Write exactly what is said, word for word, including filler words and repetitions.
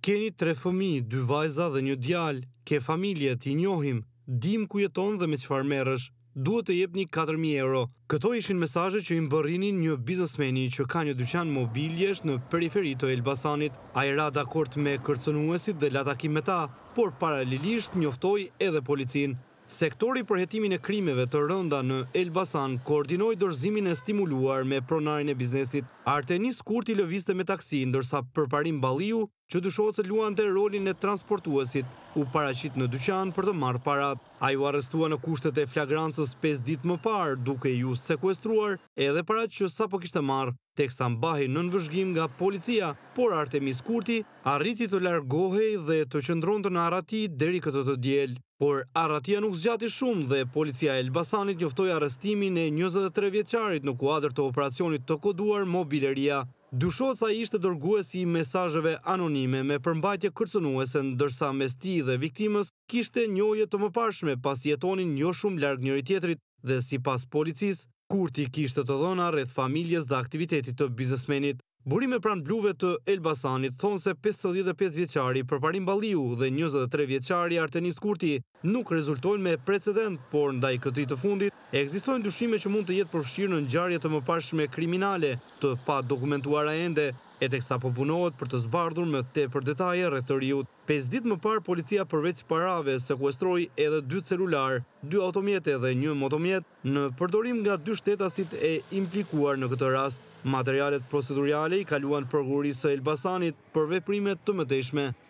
Keni tre fëmijë, dy vajza dhe një djalë, ke familje, t'i njohim, dim ku jeton dhe me çfarë merresh. Duhet të jepni katër mijë euro. Këto ishin mesazhet që i mbërrinin një biznesmeni që ka një dyqan mobiljesh në periferi të Elbasanit. Ai ra dakord me kërcënuesit dhe la takim me ta, por paralelisht njoftoi edhe policinë. Sektori për hetimin e krimeve të rënda në Elbasan koordinoi dorëzimin e stimuluar me pronarin e biznesit. Artenis Kurti lëvizte me taksi, ndërsa përparim Balliu, që dyshohet se luante rolin e transportuesit, u paraqit në dyqan për të marrë parat. Ai u arrestua në kushtet e flagrancës pesë ditë më parë, duke ju sekuestruar edhe parat që sapo kishte marrë, teksa mbahej nën vëzhgim nga policia, por Artemis Kurti arriti të largohej dhe të qëndronte në Arrati deri këtë të diel. Por Arratia nuk zgjati shumë dhe policia e Elbasanit njoftoi arrestimin e njëzet e tre vjeçarit në kuadër të operacionit të koduar Mobileria. Dyshohet se ai ishte dërguesi i mesazheve anonime me përmbajtje kërcënuese, ndërsa mes tij dhe viktimës kishte njohje të mëparshme pasi jetonin jo shumë larg njëri tjetrit dhe sipas policisë, Kurti kishte të dhëna rreth familjes dhe aktivitetit të biznesmenit. Burime pranë bluve të Elbasanit thonë se pesëdhjetë e pesë vjeçari përparim Balliu dhe njëzet e tre vjeçari Artenis Kurti nuk rezultojnë me precedent, por ndaj këtij të fundit ekzistojnë dyshime që mund të jetë përfshirë në ngjarje të mëparshme kriminale të pa dokumentuara ende, e teksa po punohet për të zbardhur më tepër detaje rreth të riut. Pesë ditë më parë policia përveç parave sekuestroi edhe dy celular, dy automjete dhe një motomjet në përdorim nga dy shtetasit e implikuar në këtë rast. Materialet procedurale i kaluan prokurorisë së Elbasanit për veprime të mëtejshme.